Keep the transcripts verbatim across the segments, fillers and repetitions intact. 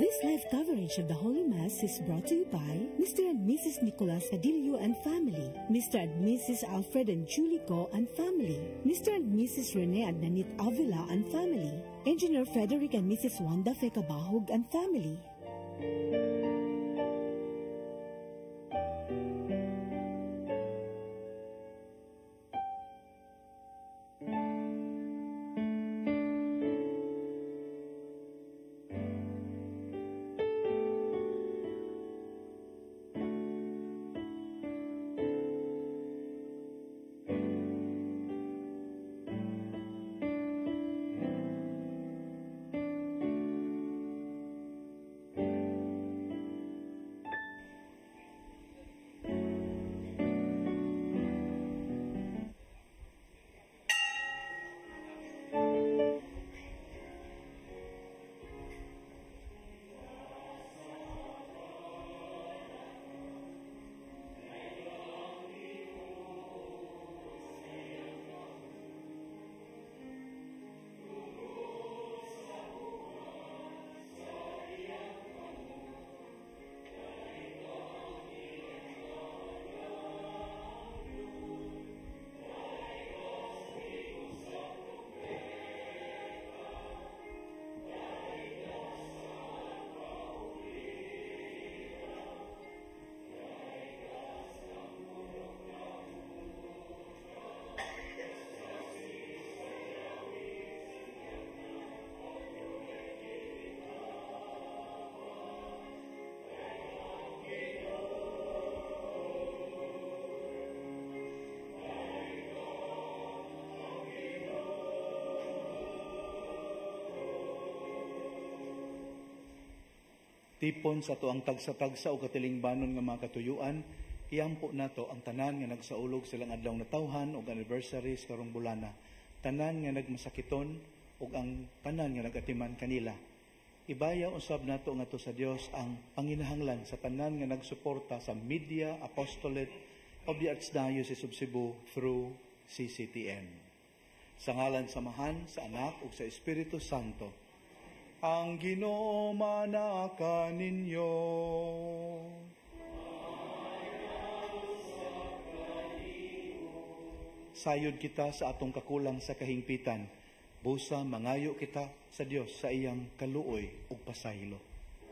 This live coverage of the Holy Mass is brought to you by Mister and Missus Nicolas Adilio and family, Mister and Missus Alfred and Julie Go and family, Mister and Missus Rene and Nanit Avila and family, Engineer Frederick and Missus Wanda Fekabahog and family. Tipon sa to ang tagsa-tagsa o katilingbanon nga mga katuyuan, iyampo nato ang tanan nga nagsaulog silang adlaw na tawhan o anniversaries karong bulana. Tanan nga nagmasakiton o ang tanan nga nagatiman kanila. Ibaya usab nato nga to sa Dios ang panginahanglan sa tanan nga nagsuporta sa Media Apostolate of the Archdiocese of Cebu through C C T N. Sa ngalan samahan sa Anak ug sa Espiritu Santo, ang Ginoo manaka ninyo. Sayod kita sa atong kakulang sa kahingpitan. Busa mangayo kita sa Dios sa iyang kaluoy ug pasaylo.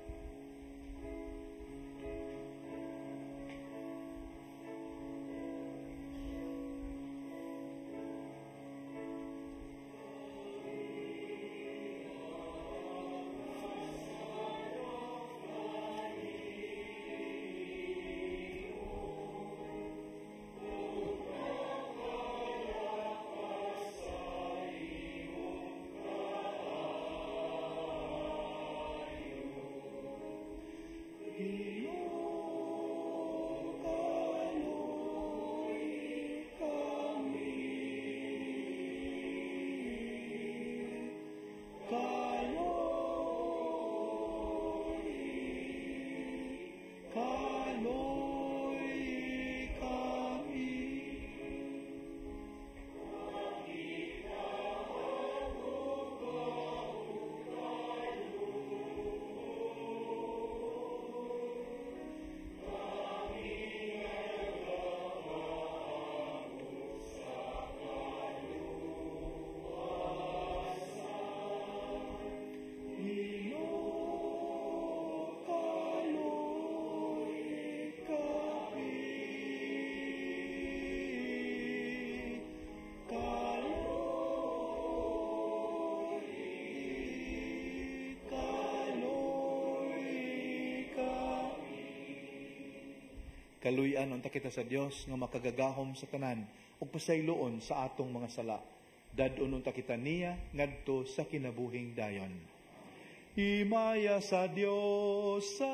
Kaluyan unta kita sa Dios nga makagagahom sa tanan ug pasayloon sa atong mga sala. Dadon unta kita niya ngadto sa kinabuhing dayon. Himaya sa Dios sa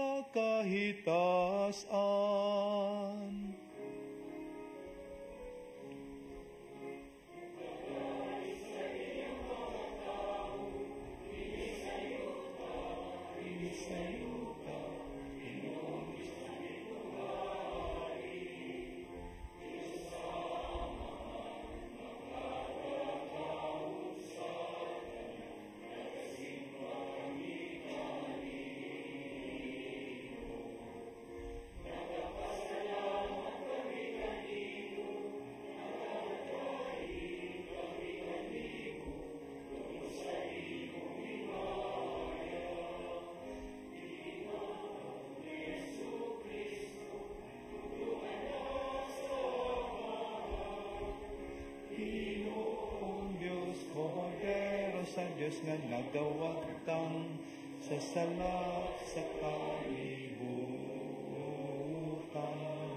kahitasan. sa Dios nga nagawag kang sa sala sa kalibutan.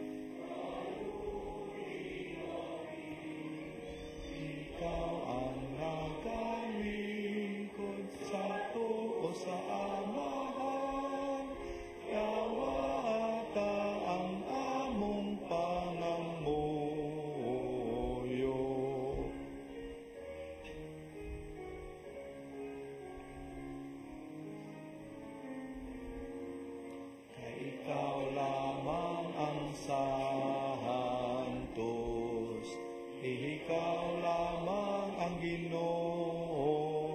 Ikaw ang nagalingkod sa tuo sa amahan, kawata ang among pangamuyo. Kay ikaw lamang ang santos, ikaw lamang ang Ginoo.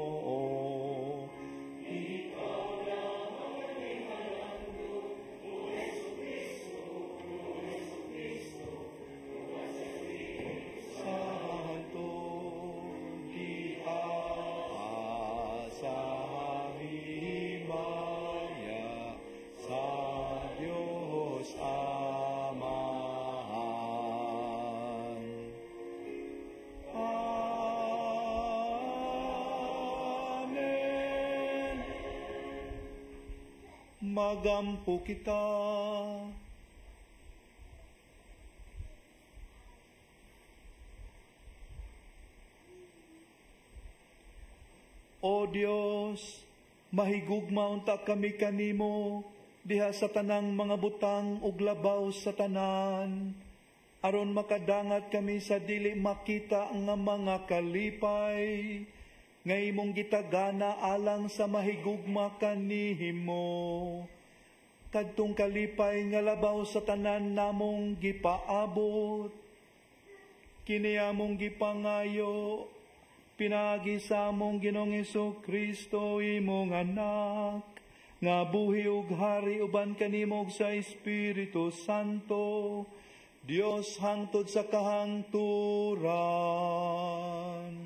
Ikaw lamang ang ihalando, O Jesucristo, O Jesucristo, O Jesucristo. Santo di sa himaya sa Diyos Amahan. Amen. Magampo kita. O Dios, mahigugma unta kami kanimo diha sa tanang mga butang ug labaw sa tanan, aron makadangat kami sa dili makita nga mga kalipay, nga imong gitagana alang sa mahigugma kanihimo. Kadtong kalipay nga labaw sa tanan namong gipaabot, kini among gipangayo, pinagi sa among Ginoong Jesucristo imong anak, nga buhi ug hari uban kanimo sa Espiritu Santo, Dios hangtod sa kahangturan.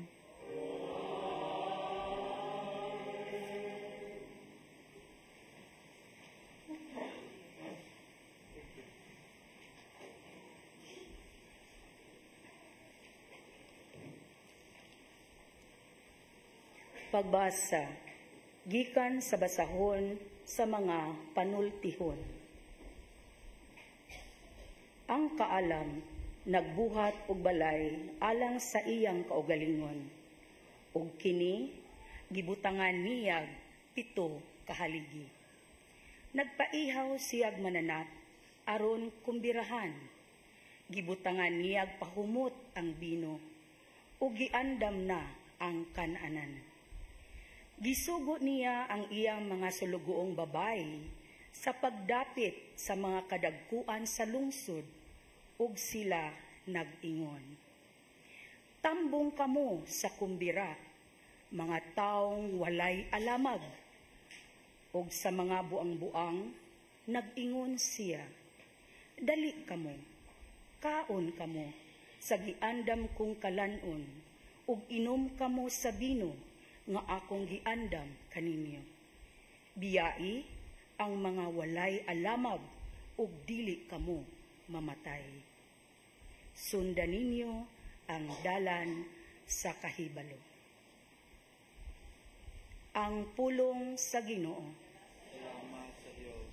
Pagbasa, gikan sa basahon sa mga panultihon. Ang kaalam nagbuhat og balay alang sa iyang kaugalingon, ug kini gibutangan niyag pito kahaligi. Nagpaihaw siyag mananap aron kumbirahan, gibutangan niyag pahumot ang bino, ug giandam na ang kananan. Gisugo niya ang iyang mga sulugoong babae sa pagdapit sa mga kadagkuan sa lungsod, ug sila nag-ingon. Tambong kamo sa kumbira, mga taong walay alamag, ug sa mga buang-buang nag-ingon siya. Dali kamo, kaon kamo, sa giandam kong kalanon, ug inom kamo sa bino, nga akong giandam kaninyo. Biyai ang mga walay alamag ug dili kamo mamatay. Sundan ninyo ang dalan sa kahibalo. Ang pulong sa Ginoo. Salamat sa Diyos.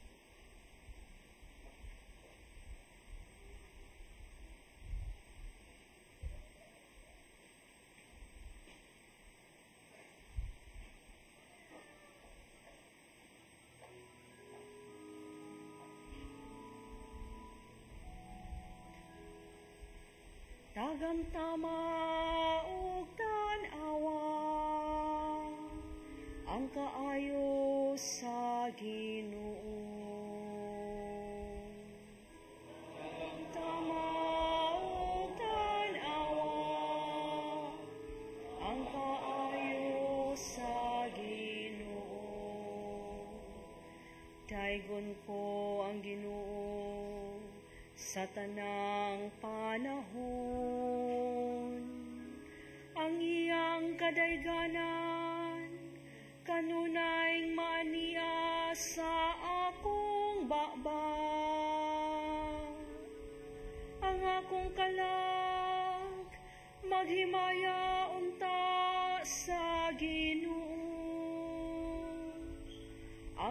Dagang tama ug tan-awa, ang kaayo sa Ginoo. Dagang tama ug tan-awa, ang kaayo sa Ginoo. Daigon ko ang Ginoo sa tanang panahon, ang iyang kadayganan kanunay maaniya sa akong bakbak. Ang akong kalag maghimaya unta sa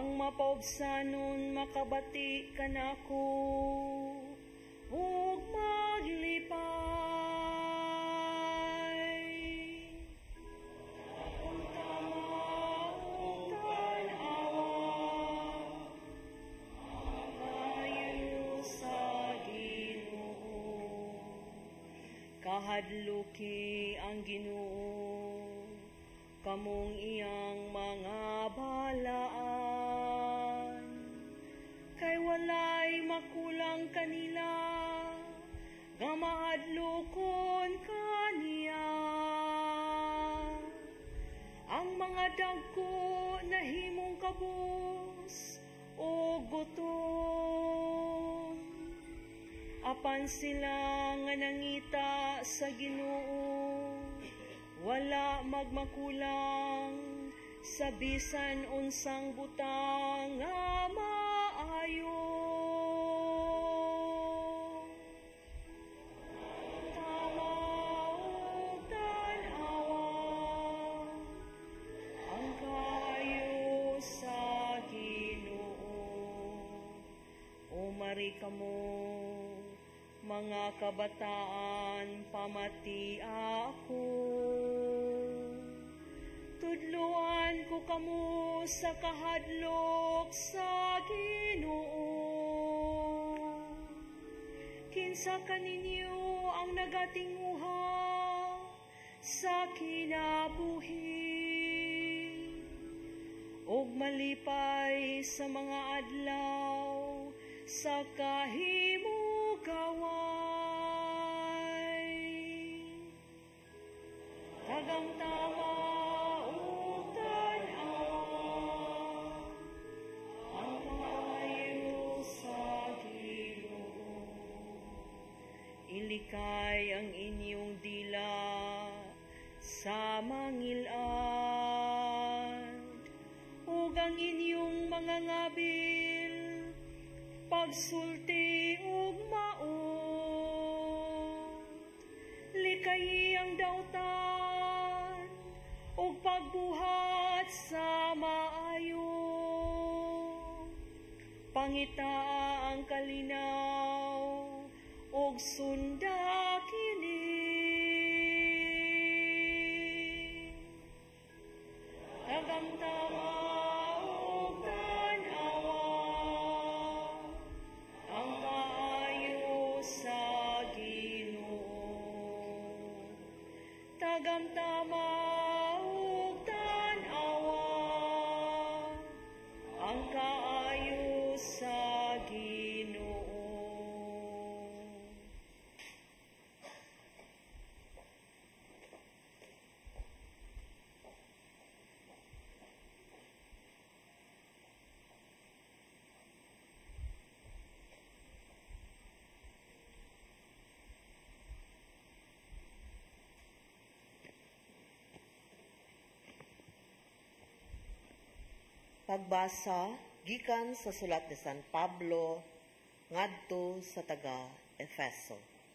ang mapaubsanon makabati kanako ug maglipay. Kung tama ug tan-awa, maayo sa Ginoo. Kahadluki ang Ginoo, kamong iyang mga balaan, kay walay makulang kanila, nga mahadlokon kaniya. Ang mga dagko na himong kabus o gutom, apan sila nga nangita sa Ginoo, wala magmakulang sa bisan unsang butang nga maayo. Tama ug tan-awa, ang kaayo sa Ginoo. O mari kamo, mga kabataan, pamati ako. Tudluan ko kamo sa kahadlok sa Ginoo. Kinsa kaninyo ang nagatinguha sa kinabuhi, ug malipay sa mga adlaw sa kahimugaway. Tagang tama ug tan-awa, ang kaayo sa Ginoo. Ilikay ang inyong dila sa mangilad, ug ang inyong mga ngabil pagsulti ug maot. Likayi ang dawtan ug pagbuhat sa maayo. Pangita ang kalinaw ug sunda kini. Tagang tama ug tan-awa, ang kaayo sa Ginoo. Tagang tama ug tan-awa, ang kaayo sa Ginoo. Pagbasa gikan sa sulat ni San Pablo ngadto sa taga Efeso.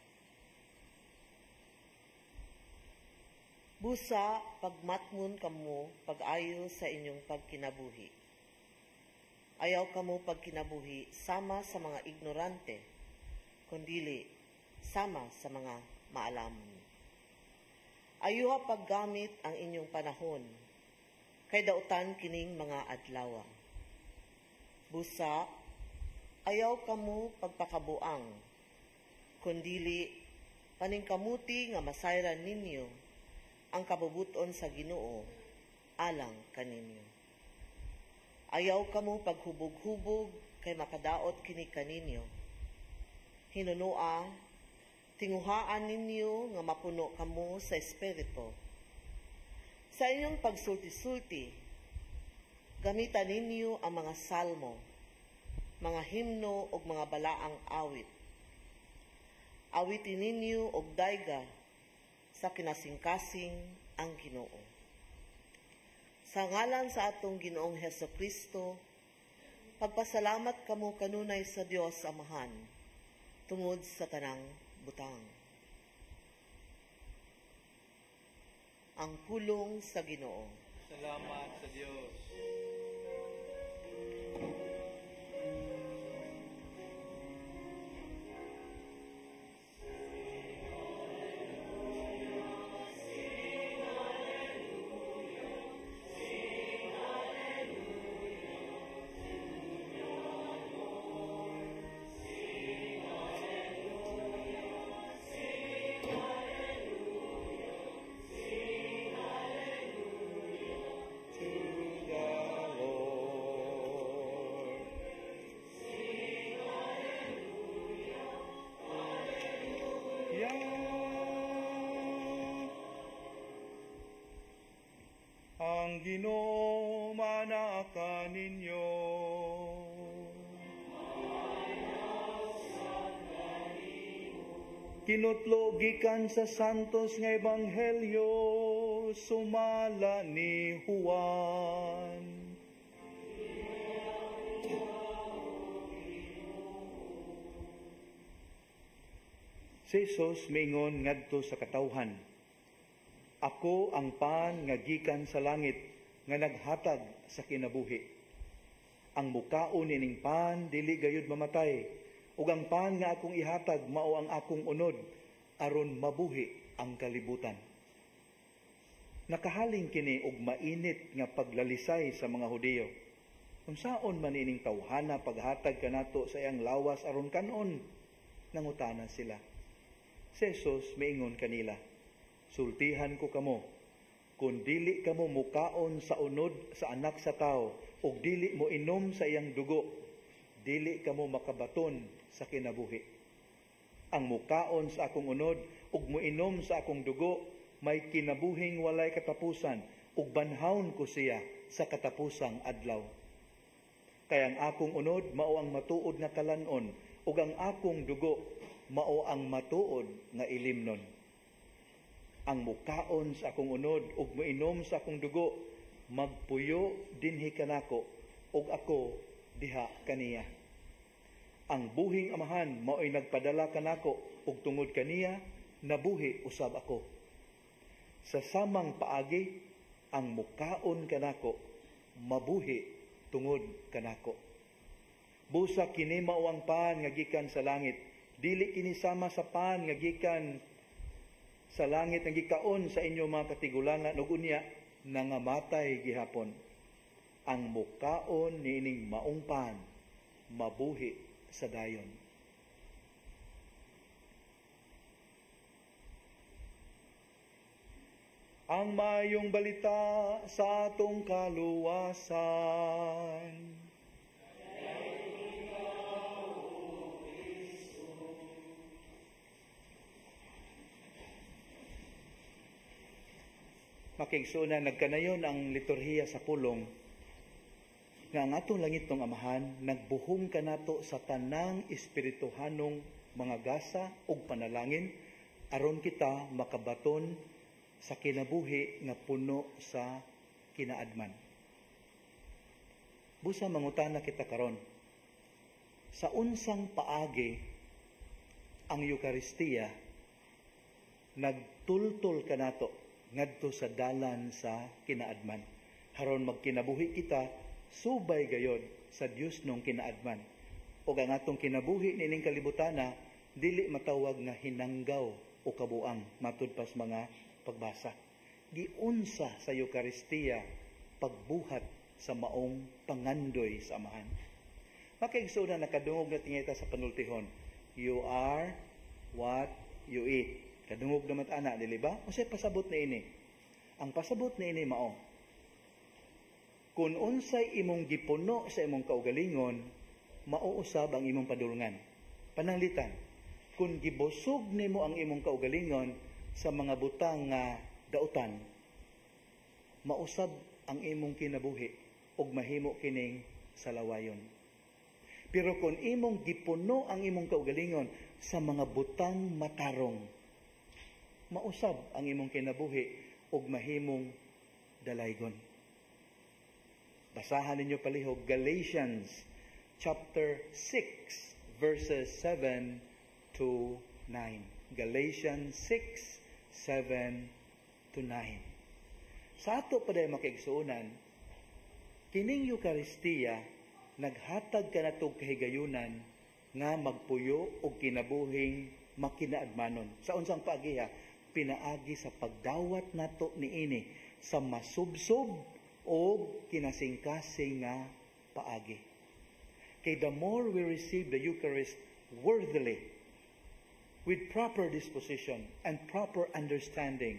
Busa pagmatngon kamo pag-ayo sa inyong pagkinabuhi. Ayaw kamo pagkinabuhi sama sa mga ignorante, kundili sama sa mga maalamon. Ayuha paggamit ang inyong panahon, kay dautan kining mga adlaw. Busa, ayaw kamo pagpakabuang, kundili paningkamuti nga masayran ninyo ang kabubuton sa Ginoo alang kaninyo. Ayaw kamo paghubog-hubog kay makadaot kini kaninyo. Hinunua, tinguhaan ninyo nga mapuno kamo sa Espiritu. Sa inyong pagsulti-sulti, gamitan ninyo ang mga salmo, mga himno o mga balaang awit. Awitin ninyo og dayga sa kinasingkasing ang Ginoo. Sa ngalan sa atong Ginoong Hesukristo, pagpasalamat kamo kanunay sa Dios Amahan tungod sa tanang butang. Ang pulong sa Ginoo. Salamat sa Dios. Ang Ginoo manaka ninyo. Kinutlo gikan sa santos nga ebanghelyo sumala ni Juan. Si Jesus mingon ngadto sa katawhan, ako ang pan nga gikan sa langit nga naghatag sa kinabuhi. Ang mukaon ining pan dili gayud mamatay, ug ang pan nga akong ihatag mao ang akong unod aron mabuhi ang kalibutan. Nakahaling kini og mainit nga paglalisay sa mga Hudiyo. Unsaon man ining tawhana paghatag kanato sa iyang lawas aron kanon? Nangutana sila. Si Jesus miingon kanila, sultihan ko kamo, kung dili kamo mukaon sa unod sa anak sa tao, ug dili mo inom sa iyang dugo, dili kamo makabaton sa kinabuhi. Ang mukaon sa akong unod, ug moinom sa akong dugo, may kinabuhing walay katapusan, ug banhawon ko siya sa katapusang adlaw. Kaya ang akong unod, mao ang matuod nga kalanon, ug ang akong dugo, mao ang matuod nga ilimnon. Ang mukaon sa akong unod ug moinom sa akong dugo magpuyo dinhi kanako ug ako diha kaniya. Ang buhing amahan mao'y nagpadala kanako ug tungod kaniya nabuhi usab ako. Sa samang paagi ang mukaon kanako mabuhi tungod kanako. Busa kini mao ang pan nga gikan sa langit, dili kini sama sa pan nga gikan sa langit ang gikaon sa inyo mga katigulangan ug unya nangamatay gihapon. Ang mukaon niining maong pan mabuhi sa dayon. Ang mayong balita sa atong kaluwasan. Makigsuna, nagkanayon ang liturhiya sa pulong nga ang atong langit ng amahan nagbuhong kanato sa tanang espirituhanong mga gasa ug panalangin aron kita makabaton sa kinabuhi nga puno sa kinaadman. Busa mangutana kita karon, sa unsang paagi ang Eukaristiya nagtultol kanato ngadto sa dalan sa kinaadman. Haron magkinabuhi kita, subay gayod sa Dios nung kinaadman. O ang atong kinabuhi nining kalibutana, dili matawag nga hinanggaw o kabuang matud pas mga pagbasa. Giunsa sa Eukaristiya pagbuhat sa maong pangandoy sa amahan. Makaigsunan nakadungog na tingita sa panultihon. You are what you eat. Kadungog naman ana, dili ba? O siya pasabot na ini. Ang pasabot na ini mao. Kung unsay imong gipuno sa imong kaugalingon, mauusab ang imong padulungan. Pananglitan, kung gibusog nimo ang imong kaugalingon sa mga butang nga dautan, mausab ang imong kinabuhi ug mahimo kining salawayon. Pero kung imong gipuno ang imong kaugalingon sa mga butang matarong, mausab ang imong kinabuhi ug mahimong dalaygon. Basahan ninyo palihog Galatians chapter six verses seven to nine. Galatians six, seven to nine. Sa ato pa dahil makiigsuunan, kining Eukaristiya naghatag ka na itong kahigayunan nga magpuyo o kinabuhing makinaadmanon. Sa unsang paagiha, pinaagi sa pagdawat nato niini sa masubsob o kinasingkasing nga paagi. Kay the more we receive the Eucharist worthily, with proper disposition and proper understanding,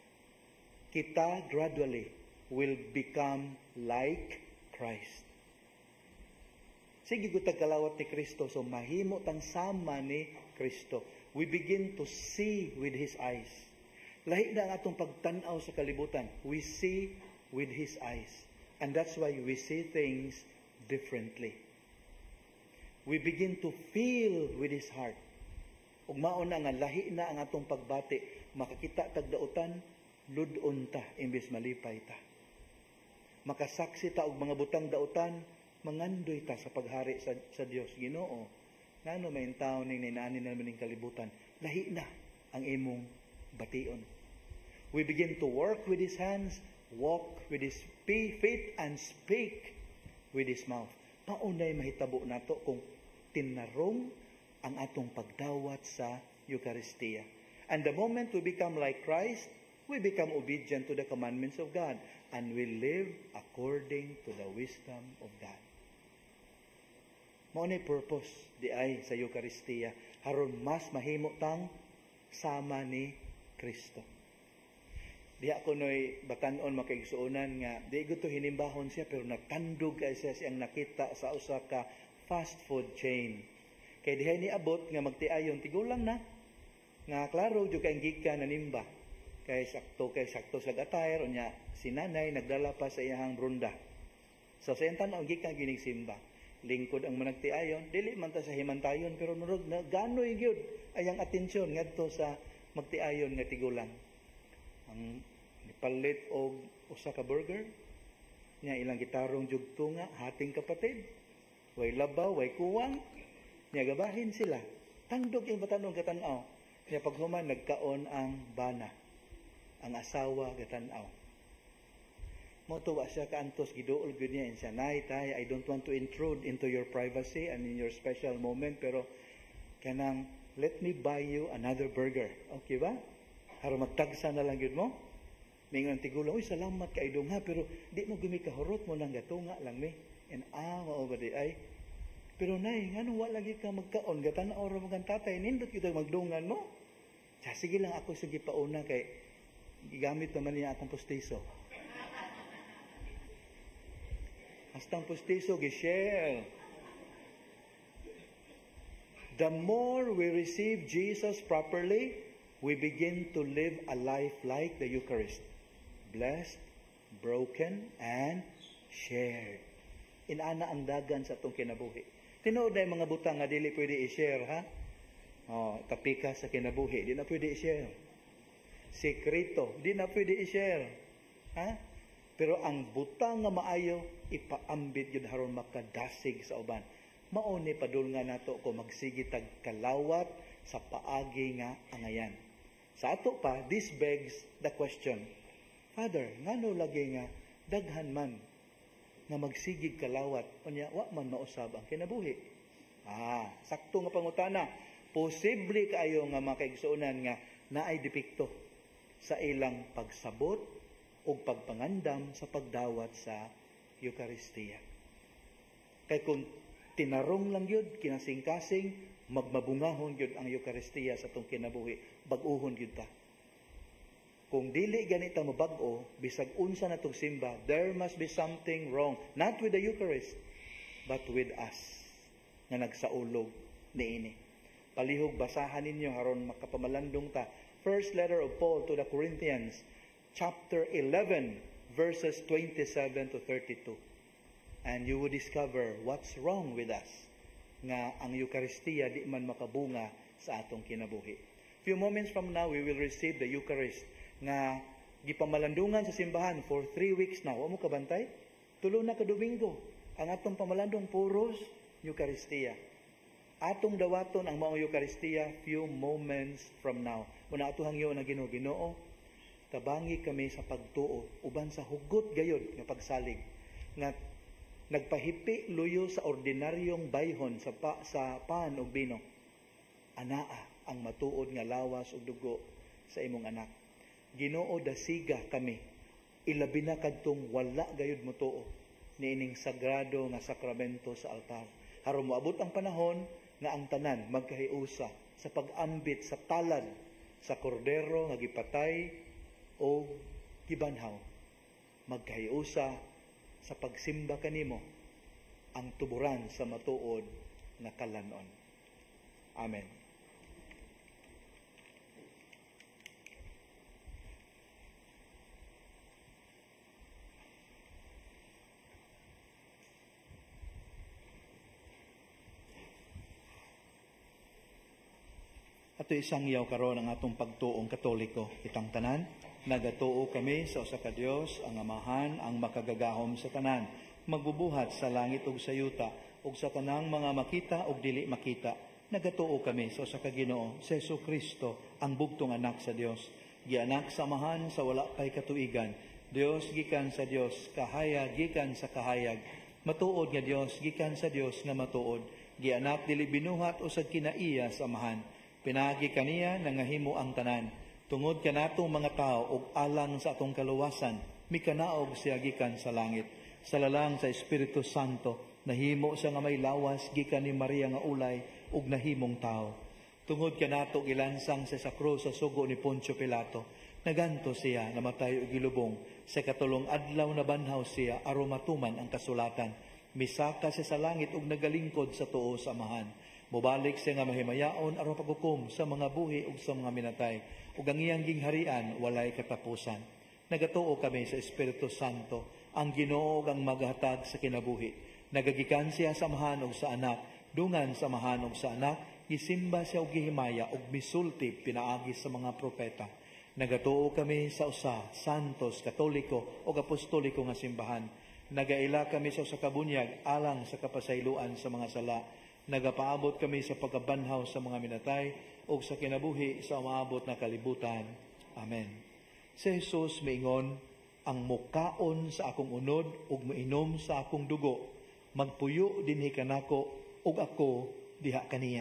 kita gradually will become like Christ. Sige ko tagkalawat ni Kristo, so mahimo tang sama ni Kristo. We begin to see with His eyes. Lahi na ang atong pagtanaw sa kalibutan. We see with His eyes. And that's why we see things differently. We begin to feel with His heart. Ug mauna nga lahi na ang atong pagbati, makakita tagdautan, ludon ta imbes malipay ta. Makasaksi ta og mga butang dautan, mangandoy ta sa paghari sa, sa Dios. Ginoo, ngano may tawo ning ninaanin naman ning kalibutan, lahi na ang imong bation. We begin to work with His hands, walk with His feet, and speak with His mouth. Maunay mahitabo nato kung tinarong ang atong pagdawat sa Eucharistia. And the moment we become like Christ, we become obedient to the commandments of God, and we live according to the wisdom of God. Mao ni purpose di ay sa Eucharistia, haron mas mahimo tang sama ni Kristo. Diha ko noy batan-on makaigsuonan nga di ko to hinimbahon siya, pero natandog kay siya siyang nakita sa usa ka fast food chain. Kay diha ni abot nga magtiayon tigulang na nga klaro jud kay gikan nanimba. Kay sakto kay sakto sa attire unya si nanay nagdala pa sa iyang ronda. So sa iyang tan-aw gikan gining simba. Lingkod ang managtiayon, dili man ta sa himantayon, pero nurog na ganoy gyud ayang atensyon ngadto sa magtiayon nga tigulang. Ang nipalit og usa ka burger, nya ilang gitarong jugto nga hating kapatid. Way labaw, way kuwang, nya gabahin sila. Tandog yung batanong katanaw. Nya paghuman nagkaon ang bana. Ang asawa katanaw. Motuwa siya kaantos giduol gyud niya siya, nay tay, I don't want to intrude into your privacy and in your special moment, pero kanang let me buy you another burger. Okay ba? Aron magtagsa na lang gyud mo. Mingon tigulang, uy salamat kay dong ha, pero di mo gumi kahurot mo lang gatunga lang mi. And ah mao ba di ay. Pero nay, ngano wa lagi ka magkaon gatanaw ra mo kang tatay, nindot kita magdungan mo. Sa sige lang ako sige pauna kay gigamit naman niya akong postiso. Hastang postiso, gi-share. The more we receive Jesus properly, we begin to live a life like the Eucharist. Blessed, broken, and shared. Inana ang dagan sa itong kinabuhi. Tinuod na yung mga butang nga dili pwede i-share, ha? Oh, tapika sa kinabuhi, di na pwede i-share. Sekreto, di na pwede i-share. Ha? Pero ang butang nga maayo, ipaambit yun haron makadasig sa uban. Mauni padul nga nato ko magsigitag kalawat sa paagi nga angayan. Sa ato pa, this begs the question, Father, ngano lagi nga daghan man nga magsigig kalawat, unya wa man mausab ang kinabuhi. Ah, sakto nga pangutana. Posible kaayo nga makaigsuonan nga naay depekto sa ilang pagsabot o pagpangandam sa pagdawat sa Eucharistia. Kaya kung tinarong lang yun, kinasing-kasing, magmabungahon yun ang Eucharistia sa itong kinabuhi, bag-uhon yun ta. Kung dili ganita mabag-o, bisag unsa na itong simba, there must be something wrong, not with the Eucharist, but with us, na nagsaulog niini. Palihog, basahan ninyo haron makapamalandong ta. First letter of Paul to the Corinthians, chapter eleven, verses twenty-seven to thirty-two. And you will discover what's wrong with us. Nga ang Eucharistia di man makabunga sa atong kinabuhi. Few moments from now, we will receive the Eucharist nga gipamalandungan sa simbahan for three weeks now. Wa mo kabantay? Tulo na ka Domingo. Ang atong pamalandong puros Eucharistia. Atong dawaton ang maong Eucharistia few moments from now. Muna ato hangyo na Ginoo, Ginoo, tabangi kami sa pagtuo uban sa hugot gayod nga pagsalig nga nagpahipi luyo sa ordinaryong bayhon sa pa, sa pan ug bino, anaa ang matuod nga lawas ug dugo sa imong anak. Ginoo, dasiga kami, ilabi na kadtong wala gayud motuo niining sagrado nga sakramento sa altar. Aron moabot ang panahon nga ang tanan magkahiusa sa pag-ambit sa talad sa kordero nga gipatay o gibanhaw. Magkahiusa sa pagsimba kanimo ang tuburan sa matuod nga kalanon. Amen. Ato isang yaw karon ang atong pagtuong Katoliko. Kitang tanan, nagatuo kami sa usa ka Dios, ang Amahan, ang makagagahom sa tanan, magbubuhat sa langit ug sa yuta, ug sa tanang mga makita ug dili makita. Nagatuo kami sa usa ka Ginoo, sa Jesucristo, ang bugtong anak sa Dios. Gianak sa Amahan sa wala pay katuigan. Dios gikan sa Dios, kahayag gikan sa kahayag. Matuod nga Dios gikan sa Dios nga matuod. Gianak dili binuhat usag kinaiya sa Amahan. Pinagi kaniya nangahimo ang tanan. Tungod kanatong mga tao ug alang sa atong kaluwasan, mikanaog siya gikan sa langit. Sa lalang sa Espiritu Santo, nahimo sa nga may lawas gikan ni Maria nga ulay ug nahimong tao. Tungod kanato gilansang sa sakro sa sugo ni Poncio Pilato, naganto siya namatay ug gilubong. Sa katulong adlaw na banhaw siya aron matuman ang kasulatan. Misaka siya sa langit ug nagalingkod sa tuo sa Amahan. Mubalik siya nga mahimayaon aron paghukom sa mga buhi ug sa mga minatay. Ug ang iyang gingharian walay katapusan. Nagatuo kami sa Espiritu Santo, ang Ginoo ang maghatag sa kinabuhi. Nagagikan siya sa Amahan ug sa Anak, dungan sa Amahan ug sa Anak, gisimba siya ug gihimaya ug misulti pinaagi sa mga propeta. Nagatuo kami sa usa, santos, katoliko ug apostoliko nga simbahan. Nagaila kami sa usa ka bunyag alang sa kapasayloan sa mga sala. Nagapaabot kami sa pagkabanhaw sa mga minatay o sa kinabuhi sa umaabot na kalibutan. Amen. Si Jesus maingon, ang mukaon sa akong unod ug mainom sa akong dugo, magpuyo dinhi kanako ug ako diha kaniya.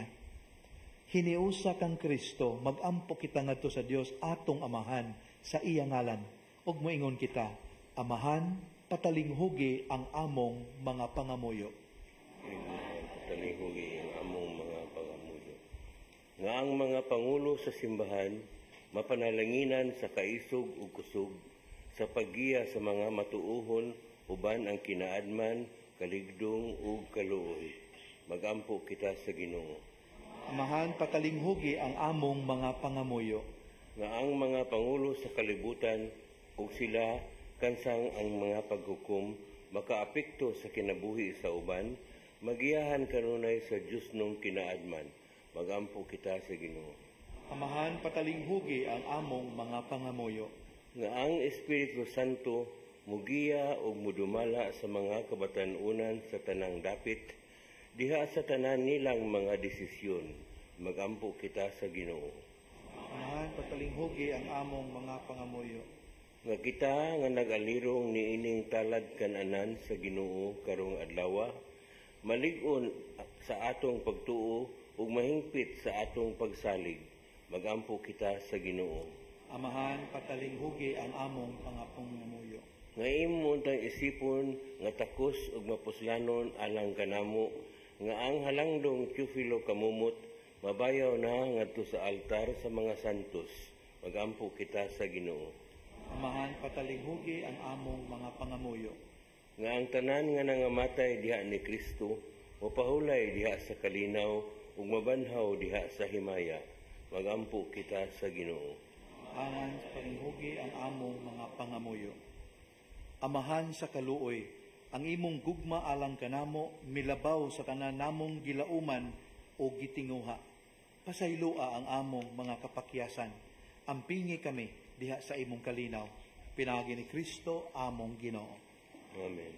Hiniusa kang Kristo, magampo kita ngadto sa Dios atong Amahan sa iya ngalan. Ug moingon kita, Amahan, patalinghugi ang among mga pangamuyo. Talihugi ang among mga pangamuyo. Nga ang mga pangulo sa simbahan, mapanalanginan sa kaisog ug kusog, sa paggiya sa mga matuuhon, uban ang kinaadman, kaligdong ug kaluoy. Magampo kita sa Ginoo. Amahan, patalinghugi ang among mga pangamuyo. Nga ang mga pangulo sa kalibutan, ug sila kansang ang mga paghukom, makaapekto sa kinabuhi sa uban, magiyahan kanunay sa Diyos nung kinaadman. Magampo kita sa Ginoo. Amahan, patalinghugi ang among mga pangamuyo. Nga ang Espiritu Santo mugiya o mudumala sa mga kabatanunan sa tanang dapit, diha sa tanan nilang mga desisyon. Magampo kita sa Ginoo. Amahan, patalinghugi ang among mga pangamuyo. Nga kita nga nag-alirong niining talad kananan sa Ginoo karong adlaw, malig-on sa atong pagtuo ug mahingpit sa atong pagsalig. Magampo kita sa Ginoo. Amahan, patalinghugi ang among pangapangamuyo. Nga imo tang isipon nga takos ug mapuslanon alang kanamo, nga ang halangdong Teofilo kamumot mabayaw na ngadto sa altar sa mga santos. Magampo kita sa Ginoo. Amahan, patalinghugi ang among mga pangamuyo. Nga ang tanan nga nangamatay diha ni Kristo, mapahulay diha sa kalinaw, ug mabanhaw diha sa himaya. Magampo kita sa Ginoo. Amahan, patalinghugi ang among mga pangamuyo. Amahan sa kaluoy, ang imong gugma alang kanamo, milabaw sa tanan namong gilauman o gitinguha. Pasaylua ang among mga kapakyasan. Ampingi kami diha sa imong kalinaw. Pinagi ni Kristo among Ginoo. Amen.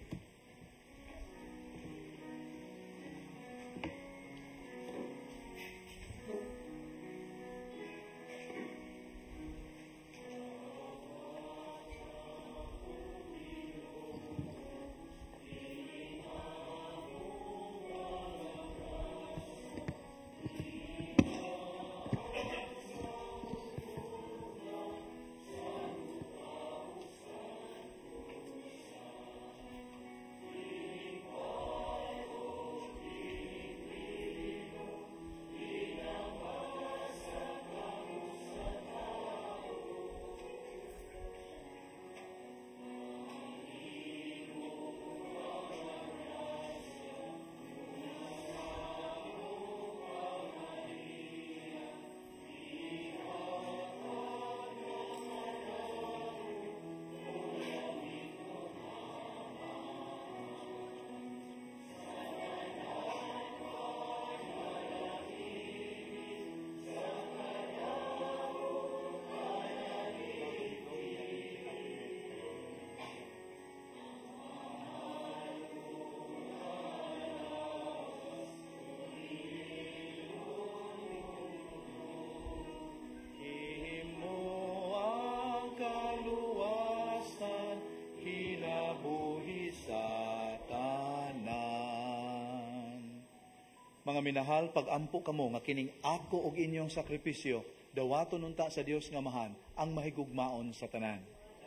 Mga minahal, pag-ampo kamo nga kining ako og inyong sakripisyo, dawaton unta sa Dios nga Amahan ang mahigugmaon sa tanan.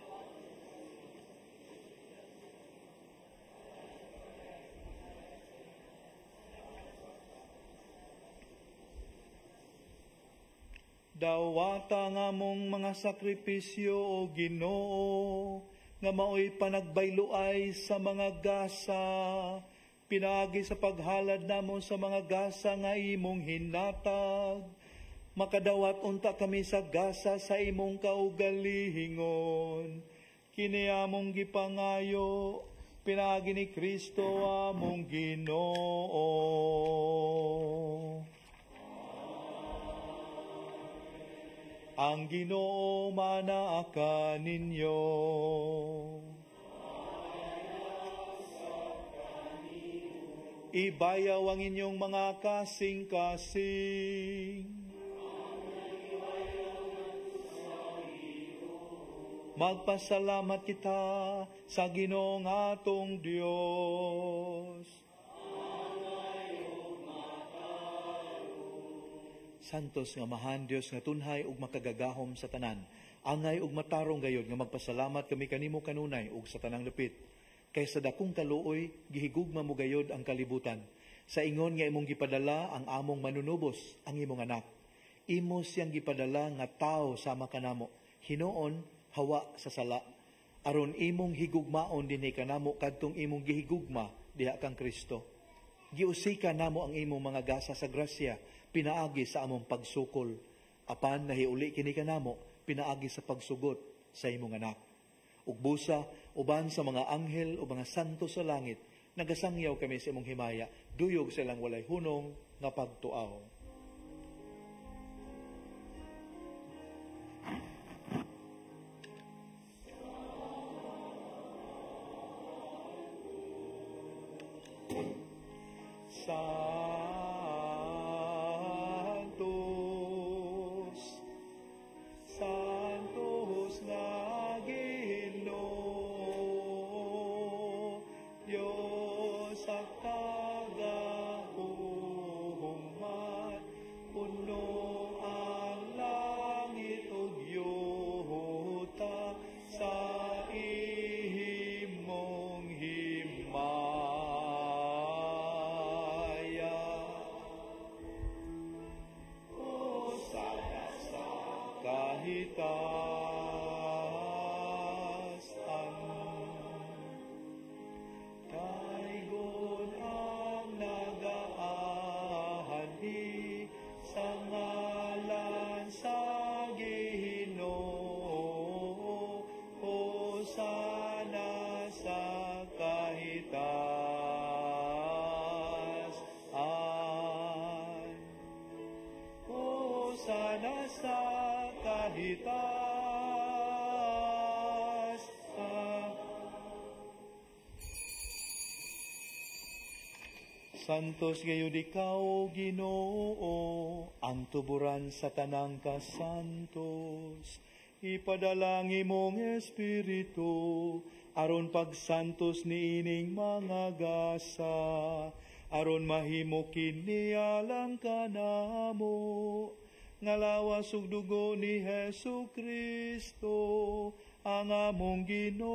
Dawata nga mong mga sakripisyo o Ginoo, nga mao'y panagbayloay sa mga gasa, pinagi sa paghalad namon sa mga gasa nga imong hinatag, makadawat unta kami sa gasa sa imong kaugalingon, kini among gipangayo, pinagi ni Kristo among Ginoo. Ang Ginoo manaa ninyo. Ibayaw ang inyong mga kasing-kasing. Magpasalamat kita sa Ginoong atong Dios. Santos nga mahan Dios nga tunhay ug makagagahom sa tanan. Angay ug matarong gayod nga magpasalamat kami kanimo kanunay ug sa tanang lupit. Kay sa dakong kaluoy gihigugma mo gayod ang kalibutan. Sa ingon nga imong gipadala ang among manunubos, ang imong anak. Imo siyang gipadala nga tao sama kanamo. Hinuon hawa sa sala. Aron imong higugmaon dinhi kanamo kadtong imong gihigugma diha kang Kristo. Giusika namo ang imong mga gasa sa grasya, pinaagi sa among pagsukol. Apan nahiuli kini kanamo, pinaagi sa pagsugot sa imong anak. Ug busa, uban sa mga anghel o mga santo sa langit, nagasangyaw kami sa imong himaya, duyog silang walay hunong nga pagtuaw. Santos, Santos nga Ginoo, Diyos sa kagahuman, puno ang langit ug yuta sa imong himaya. Kahitasan, kaygon ang nagaahani sa ngalan sa Ginoo, hosana sa kahitasan, hosana sa kahitasan. Santos gayud ikaw, Ginoo, ang tuburan sa tanang kasantos. Ipadala ang imong Espiritu, aron pagsantos niining mga gasa, aron mahimo kini alang kanamo, nga lawas ug dugo ni Hesu Kristo, ang among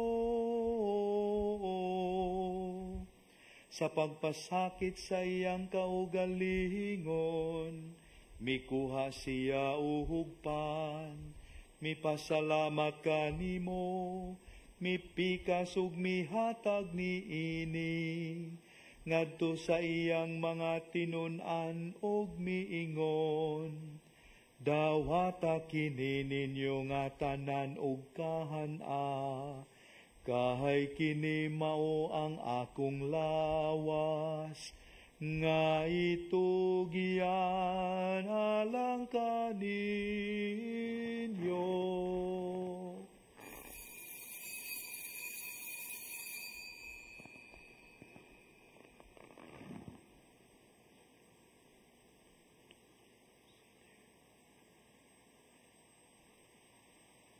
Ginoo. Sa pagpasakit sa iyang kaugalingon, mikuha siya uhugpan, mipasalamat kanimo, mipikas ug mihatag niini, ngadto sa iyang mga tinun-an ug miingon. Dawata kini ninyo nga tanan ug kahan-a, kahay kini mao ang akong lawas, nga itugyan alang kaninyo.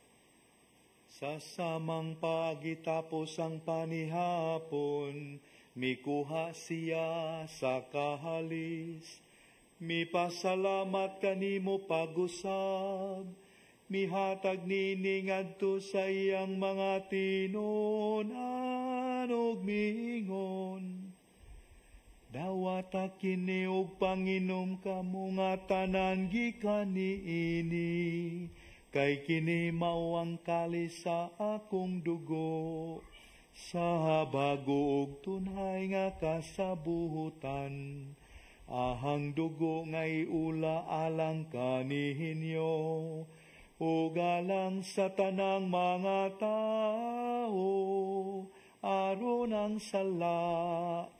Sa samang pagitapos ang panihapon, mikuha siya sa kahalis, mipasalamat kanimo pag-usab, mihatag nini ngadto sa iyang mga tinunan ug miingon. Dawata kini og panginom kamo nga tanan gikan niini, kay kini mao ang kalis sa akong dugo, sa bago ug tunay nga kasabuhutan. Ahang dugo nga'y ula alang kanihinyo, ug alang sa tanang mga tao, aron ang sala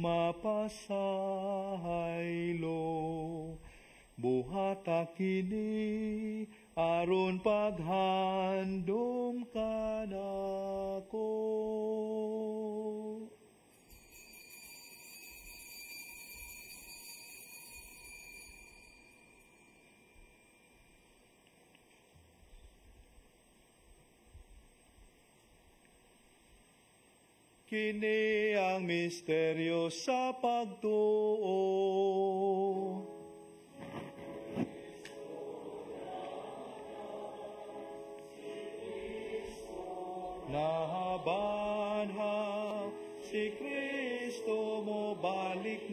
mapasahaylo. Buhata kini aron paghandom kanako. Kini ang misteryo sa pagtuo. Nabanha si Kristo mo balik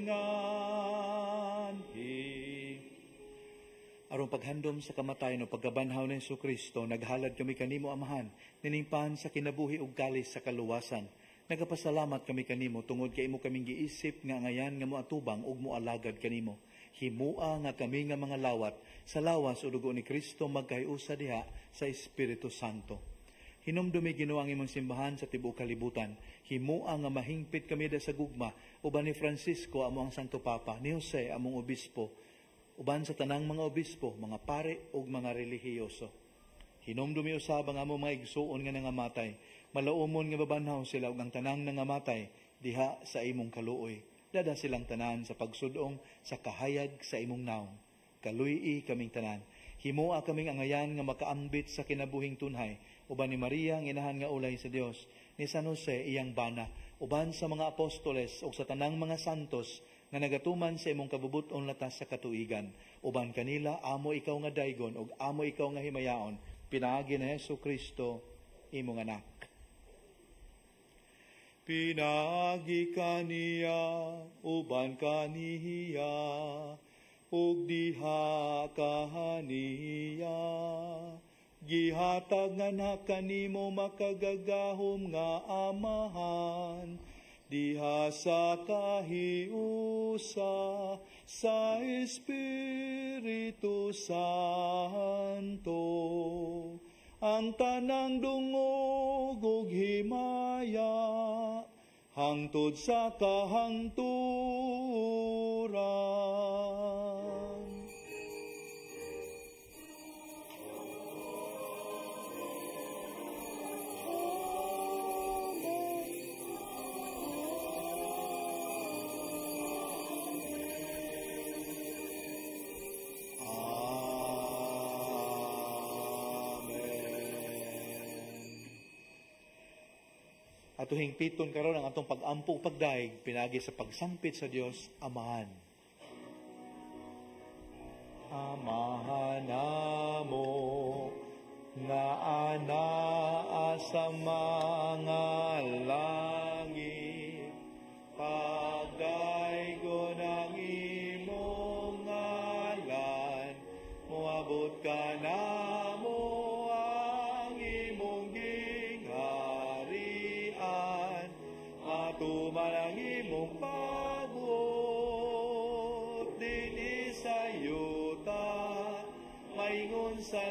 nganhi. Aron paghandom sa kamatayon o pagkabanhaw ni Jesu Kristo, naghalad kami kanimo, Amahan, niningpahan sa kinabuhi ug kalis sa kaluwasan. Nagapasalamat kami kanimo tungod kay imo kaming giisip nga ngayan nga moatubang ug moalagad kanimo. Himua nga kami nga mga lawat sa lawas o dugo ni Kristo magkahiusa diha sa Espiritu Santo. Hinumdumi Ginoo ang imong simbahan sa tibuok kalibutan. Himua nga mahingpit kami da sa gugma uban ni Francisco amo ang Santo Papa, ni Jose among obispo, uban sa tanang mga obispo, mga pare ug mga relihiyoso. Hinumdumi usab ang among mga igsuon nga nangamatay. Malaumon nga babanhaw sila ug ang tanang nangamatay diha sa imong kaluoy. Dada silang tanan sa pagsudong sa kahayag sa imong naong. Kaluyi kaming tanan. Himua kaming angayan nga makaambit sa kinabuhing tunhay. Uban ni Maria ang inahan nga ulay sa Dios, ni San Jose iyang bana, uban sa mga apostoles ug sa tanang mga santos nga nagatuman sa imong kabubuton latas sa katuigan. Uban kanila amo ikaw nga daygon ug amo ikaw nga himayaon. Pinaagi ni Hesu Kristo imong anak. Pinagi kaniya, uban kaniya, ug diha kahaniya. Gihatag nga na kanimo makagagahom nga Amahan, diha sa kahiusa sa Espiritu Santo. Ang tanang dungog ug himaya, hangtod sa kahangturan. Atuhing piton karon ang atong pag-ampo pagdaig pinagi sa pagsampit sa Dios Amahan. Amahan namo nga anaa sa mga langit, pagdaigon ang imong ngalan, moabot ka namo ang imong gingharian, matuman ang imong pagbuot, dinhi sa yuta, maingon sa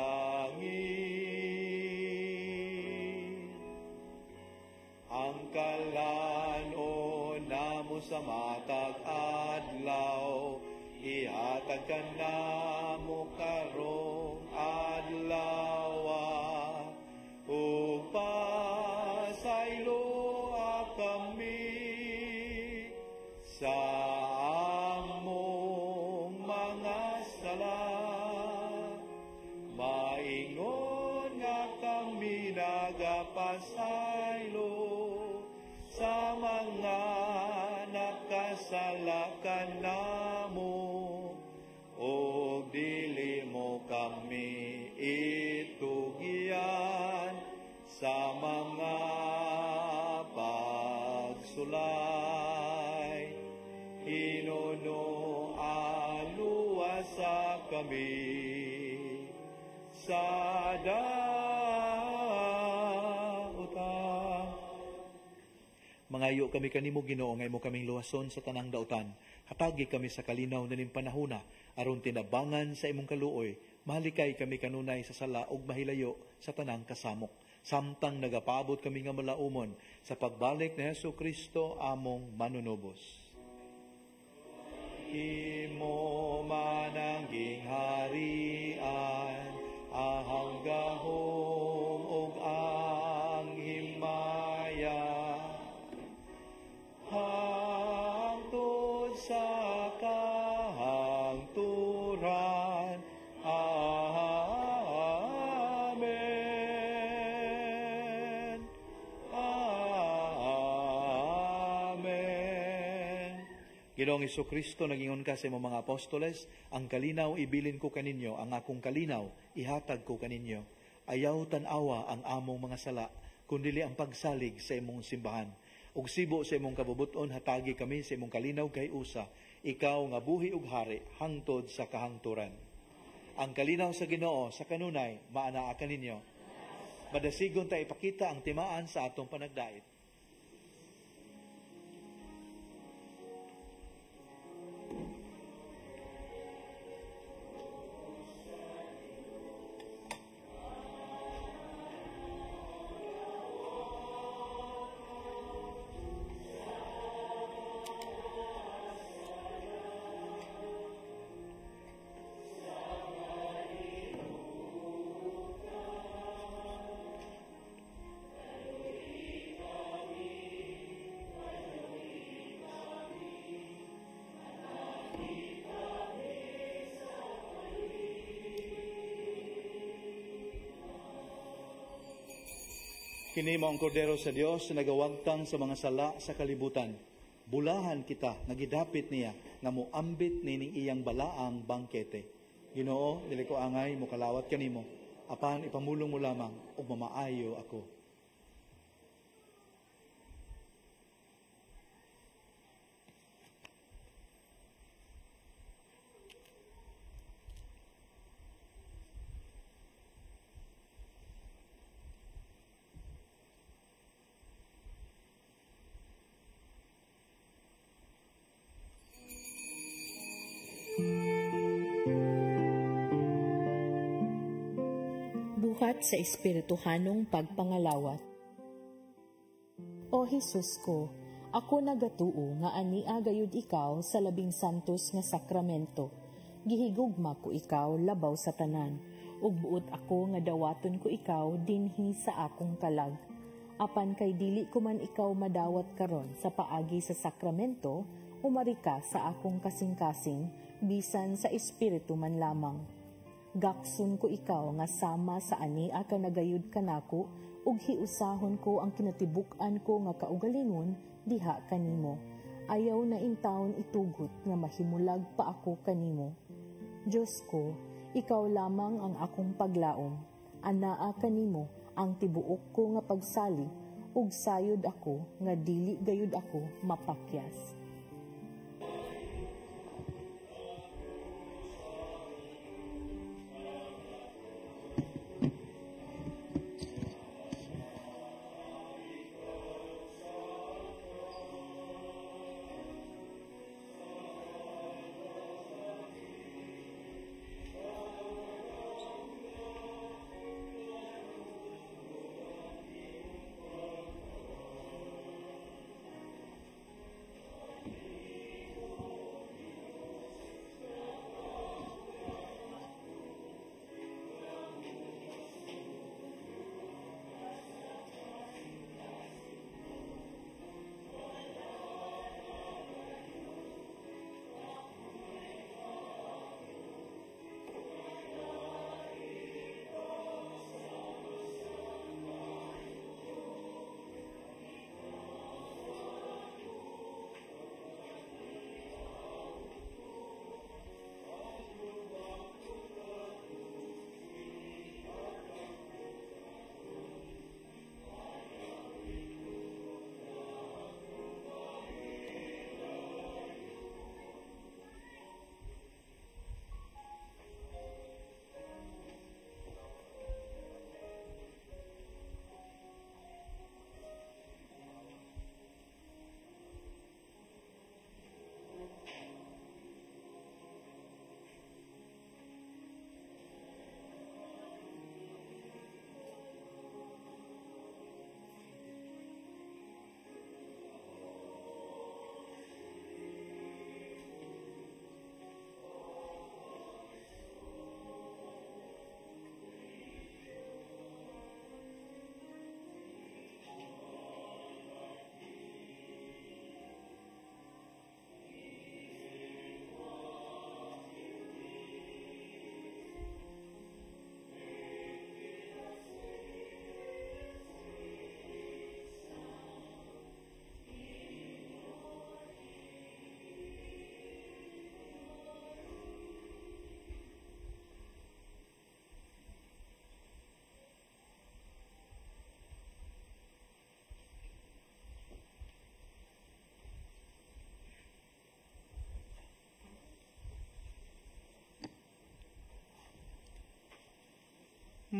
langit. Ang kalanon namo sa matag adlaw, ihatag ka namo karong adlaw, ug pasaylo kami sa among mga sala. Maingon nga kami nagapasaylo sa mga sulay, hinuno aluwasa kami sa dautan. Mangayo kami kanimo Ginoo ngay mo kaming luwason sa tanang dautan. Hatagi kami sa kalinaw na ning panahona aron tinabangan sa imong kaluoy. Mahalikay kami kanunay sa sala ug mahilayo sa tanang kasamok. Samtang nagapabot kami nga malaumon sa pagbalik ni Hesu Kristo among manunubos. Imo manangging harian, ahang gahom ug ang himaya, hangtod sa kahangturan. Amen. Amen. Ginoong Jesucristo, nagingon ka sa imong mga apostoles, ang kalinaw ibilin ko kaninyo, ang akong kalinaw ihatag ko kaninyo. Ayaw tan-awa ang among mga sala, kundili ang pagsalig sa imong simbahan. Ug sibo sa imong kabubuton, hatagi kami sa imong kalinaw kay usa, ikaw nga buhi ug hari hangtod sa kahangturan. Ang kalinaw sa Ginoo sa kanunay maanaa kaninyo. Madasigon ta ipakita ang timaan sa atong panagdait. Kini mao ang kordero sa Dios na nagawagtang sa mga sala sa kalibutan. Bulahan kita, nagidapit niya, nga moambit nining iyang balaang bangkete. Ginoo, dili ko angay, mukalawat kanimo. Apan ipamulong mo lamang, ug mamaayo ako. Buhat sa espirituhanong pagpangalawat. O Jesus ko, ako nagatuo nga ania gayud ikaw sa labing santos nga sakramento. Gihigugma ko ikaw labaw sa tanan, ug buot ako nga dawaton ko ikaw dinhi sa akong kalag. Apan kay dili ko man ikaw madawat karon sa paagi sa sakramento, umari ka sa akong kasing-kasing, bisan sa espiritu man lamang. Gakson ko ikaw nga sama sa ani ka nagayud kanako, ug hiusahon ko ang kinatibuk-an ko nga kaugalingon diha kanimo. Ayaw na intawon itugot nga mahimulag pa ako kanimo. Diyos ko, ikaw lamang ang akong paglaom. Anaa kanimo ang tibuok ko nga pagsali, ug sayod ako nga dili gayud ako mapakyas.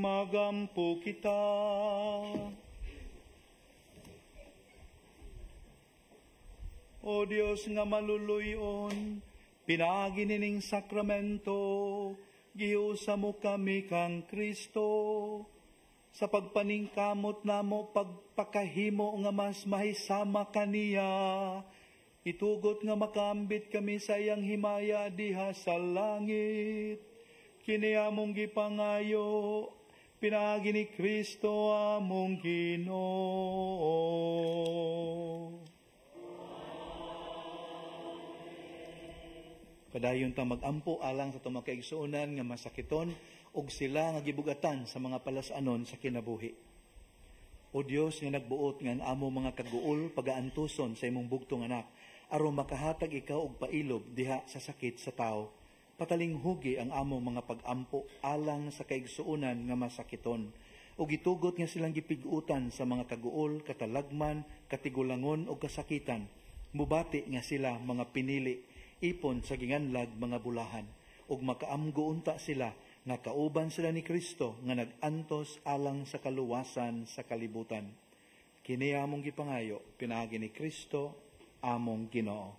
magampo kita. O Dios nga maluluyon, pinagi nining sakramento, giusa mo kami kang Kristo, sa pagpaningkamot namo pagpakahimo nga mas mahisama kaniya, itugot nga makambit kami sa iyang himaya diha sa langit. Kini among gipangayo, pinagi ni Kristo among Ginoo. Kadayon ta magampo alang sa itong mga kaigsuonan nga masakiton ug sila nga gibugatan sa mga palasanon sa kinabuhi. O Dios nga nagbuot nga ang amo mga kaguol pagaantuson sa imong bugtong anak aron makahatag ikaw og pailog diha sa sakit sa tao. Patalinghugi ang amo mga pagampo alang sa kaigsuonan nga masakiton ug gitugot nga silang gipig-utan sa mga kaguol, katalagman, katigulangon ug kasakitan. Mubati nga sila mga pinili ipon sa ginganlag mga bulahan ug makaamgo unta sila nga kauban sila ni Kristo nga nagantos alang sa kaluwasan sa kalibutan. Kini among gipangayo pinaagi ni Kristo among Ginoo.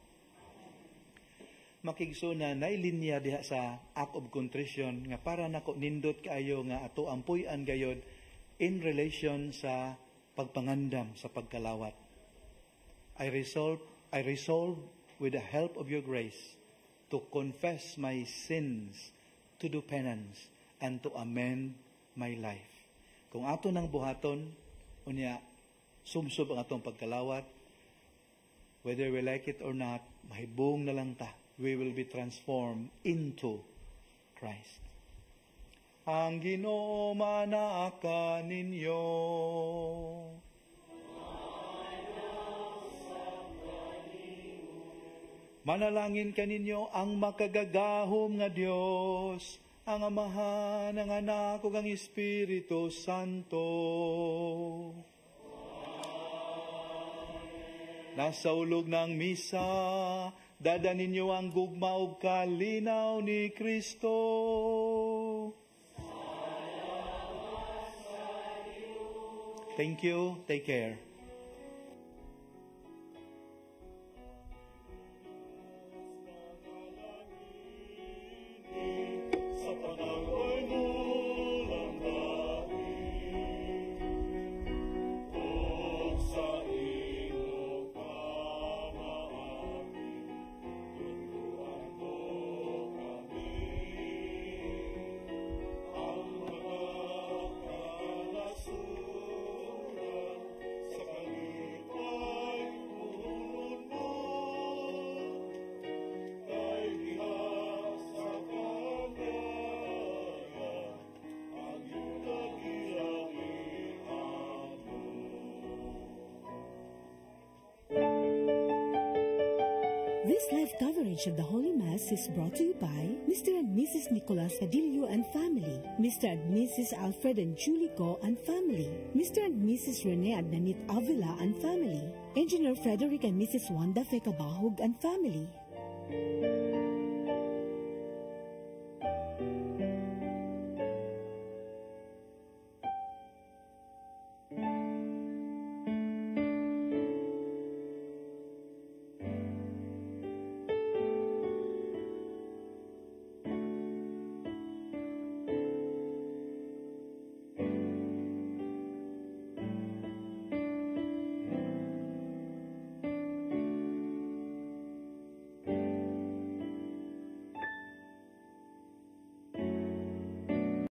Makigsuna nailinya diha sa act of contrition nga para nako nindot kaayo nga ato ampuy-an gayod in relation sa pagpangandam sa pagkalawat. I resolve I resolve with the help of your grace to confess my sins, to do penance, and to amend my life. Kung ato nang buhaton, unya, sumsub ang atong pagkalawat, whether we like it or not, mahibong na lang ta, we will be transformed into Christ. Ang Ginoo manaaka ninyo. Manalangin kaninyo ang makagagahom nga Dios, ang Amahan, ang Anak ug ang Espiritu Santo. Nasa ulog ng misa, dada ninyo ang gugma ug kalinaw ni Kristo. Thank you. Take care. This live coverage of the Holy Mass is brought to you by Mister and Missus Nicolas Adilio and family, Mister and Missus Alfred and Julie Go and family, Mister and Missus Rene and Nanit Avila and family, Engineer Frederick and Missus Wanda Fekabahog and family.